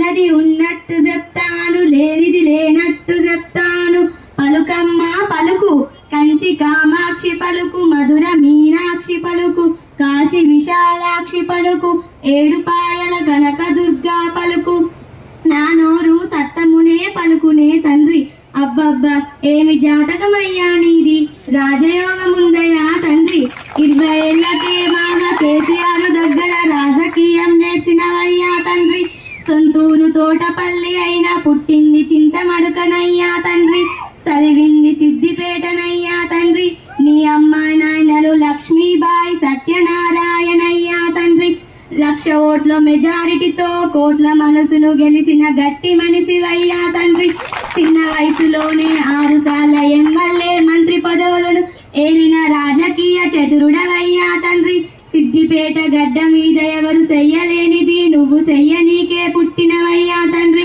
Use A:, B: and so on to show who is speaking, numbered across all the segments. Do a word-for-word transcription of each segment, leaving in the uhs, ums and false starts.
A: ఉన్నది ఉన్నట్టు చెప్తాను, లేనిది లేనట్టు చెప్తాను. పలుకమ్మ పలుకు, కంచి కామాక్షి పలుకు, మధుర మీనాక్షి పలుకు, కాశీ విశాలాక్షి పలుకు, ఏడుపాయల కనక దుర్గా పలుకు. నా నోరు సత్తమునే పలుకునే తండ్రి. అబ్బబ్బా ఏమి జాతకమయ్యా నీది, రాజయోగముందయ్యా తండ్రి. ఇరవై ఏళ్లకే మాన కేసీఆర్ దగ్గర రాజకీయం నేర్చినవయ్యా తండ్రి. సొంతూరు తోటపల్లి అయినా పుట్టింది చింతమడుకనయ్యా తండ్రి. చదివింది సిద్దిపేటనయ్యా తండ్రి. నీ అమ్మాయి నాయనలు లక్ష్మీబాయి సత్యనారాయణయ్యా తండ్రి. లక్ష ఓట్ల మెజారిటీతో కోట్ల మనసును గెలిచిన గట్టి మనిషివయ్యా తండ్రి. చిన్న వయసులోనే ఆరు సార్ల ఎమ్మెల్యే మంత్రి పదవులను ఏలిన రాజకీయ చతురుడవయ్యా తండ్రి. సిద్దిపేట గడ్డ మీద ఎవరు చెయ్యలేనిది నువ్వు చెయ్యనీకే పుట్టినవయ్యా తండ్రి.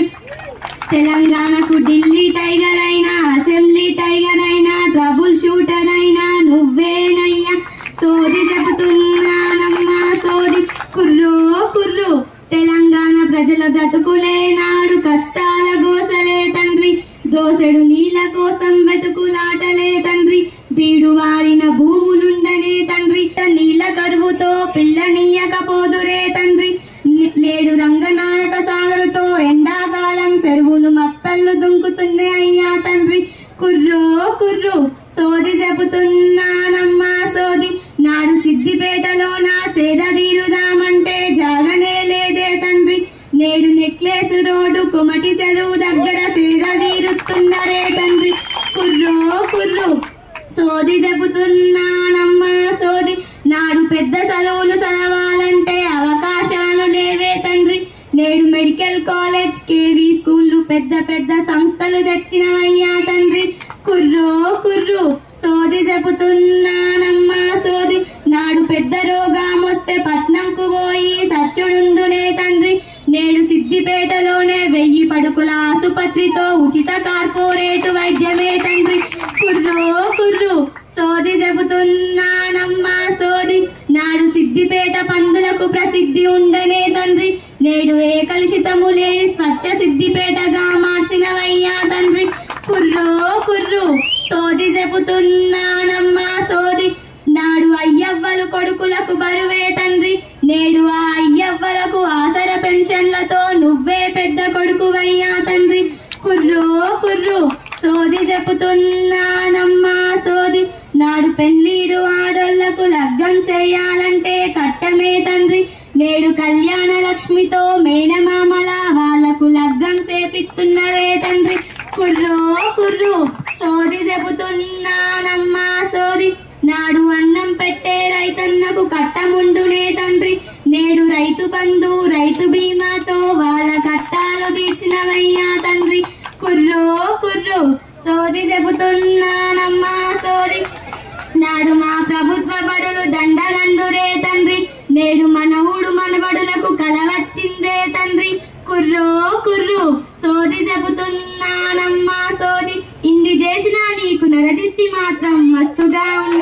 A: తెలంగాణకు ఢిల్లీ టైగర్ అయినా, అసెంబ్లీ టైగర్ అయినా, ట్రబుల్ షూటర్ అయినా నువ్వేనయ్యా. సోది చెబుతున్నానమ్మా సోది, కుర్రో కుర్రు. తెలంగాణ ప్రజల బ్రతుకులే నాడు కష్టాల గోసలే తండ్రి. దోసెడు నీళ్ళ కోసం వెతుకులాటలే తండ్రి. బీడు వారిన భూములుండనే తండ్రి. నీళ్ళ కరువుతో పిల్లనియ్యకపోదురే తండ్రి. నేడు రంగనాయక సాగరుతో ఎండాకాలం చెరువులు మత్తళ్ళు దుంకుతున్నాయ్యా తండ్రి. కుర్రో కుర్రు, సోది చెబుతున్నానమ్మా సోది. నాడు సిద్దిపేటలో నా సేద తీరుదామంటే జాగనే లేదే తండ్రి. నేడు నెక్లెస్ రోడ్డు కుమటి చెరువు దగ్గర సేద తీరుతున్నరే తండ్రి. కుర్రో కుర్రు, సోది చెబుతున్నానమ్మా సోది. నాడు పెద్ద చదువులు చదవాలంటే అవకాశాలు లేవే తండ్రి. నేడు మెడికల్ కాలేజ్, కేవీ స్కూళ్ళు, పెద్ద పెద్ద సంస్థలు తెచ్చినవయ్యా తండ్రి. కుర్రో కుర్రు, సోది చెబుతున్నానమ్మా సోది. నాడు పెద్ద రోగం వస్తే పట్నంకు పోయి సచ్చుడుండునే తండ్రి. నేడు సిద్దిపేటలోనే వెయ్యి పడుకుల ఆసుపత్రితో ఉచిత కార్పొరేట్ వైద్యమే తండ్రి. కుర్రో కుర్రు, సోది చెబుతున్నానమ్మా సోది. నాడు సిద్దిపేట పందులకు ప్రసిద్ధి ఉండనే తండ్రి. నేడు ఏ కలుషితము లేని స్వచ్ఛ సిద్దిపేటగా మార్చినవయ్యా తండ్రి. కుర్రో కుర్రు, సోది చెబుతున్నానమ్మా సోది. నాడు అయ్యవ్వలు కొడుకులకు బరువే తండ్రి. నేడు ఆ అయ్యవ్వలకు ఆసర పెన్షన్లతో నువ్వే పెద్ద కొడుకువయ్యా తండ్రి. కుర్రో కుర్రు, సోది చెబుతున్నానమ్మా సోది. నాడు పెళ్లిడు ఆడోళ్లకు లగ్గం చేయాలంటే కట్టమే తండ్రి. నేడు కళ్యాణ లక్ష్మితో మేనమామల వాళ్లకు లగ్గం చేపిస్తున్నవే తండ్రి. కుర్రో కుర్రు, సోది చెబుతున్నానమ్మా సోది. నాడు అన్నం పెట్టే రైతన్నకు కట్టముండునే తండ్రి. నేడు రైతు బంధు, రైతు బీమాతో వాళ్ళ కట్టాలు తీర్చినవయ్యా తండ్రి. కుర్రో కుర్రు, సోది చెబుతున్నానమ్మా సోది. నాడు మా ప్రభుత్వ బడులు దండగందురే తండ్రి. నేడు మనవుడు మనబడులకు కలవచ్చిందే తండ్రి. కుర్రో కుర్రు, సోది చెబుతున్నానమ్మా సోది. ఇన్ని చేసినా నీకు నరదిష్టి మాత్రం మస్తుగా